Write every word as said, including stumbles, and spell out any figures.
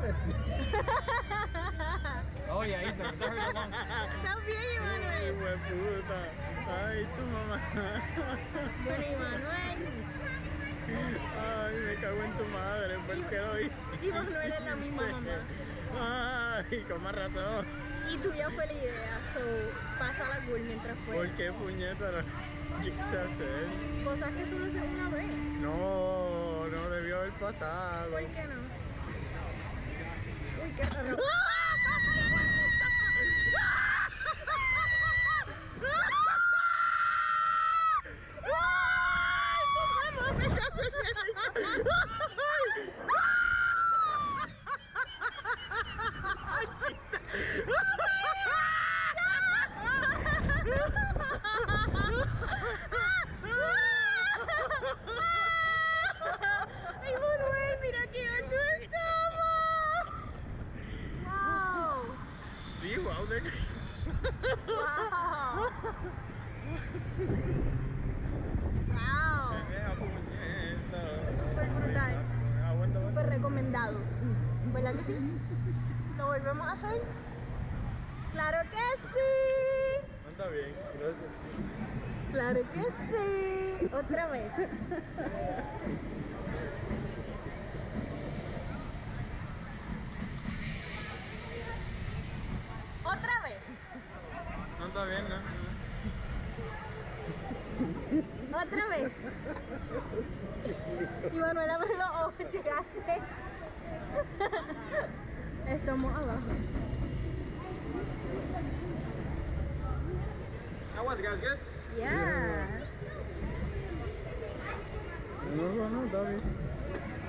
Oh yeah, he's there. Sorry, along. ¿Estás bien, Emanuel? Hijo de puta. Ay, tu mamá. Bueno, Emanuel. Ay, me cago en tu madre, ¿por qué lo hice? Y Manuel es la misma mamá. Ay, con más razón. Y tuya fue la idea, so pasa la cool mientras fue. ¿Por qué puñeta lo quise hacer? Cosas que solo se una vez. No, no debió haber pasado. ¿Por qué no? Uy, qué raro. Ay, Manuel, mira que alto estamos. Wow. Sí, wow, de que... Wow. Wow. Vea, puñeta. Súper brutal. Aguanta, aguanta. Súper recomendado. ¿Verdad que sí? ¿Lo volvemos a hacer? ¡Claro que sí! No, está bien, gracias. ¡Claro que sí! Otra vez. Otra vez. No, está bien, ¿no? Otra vez. Y Manuel abre los ojos, llegaste. Estamos abajo. How was it, guys? Good? Yeah. No, no, no, está bien.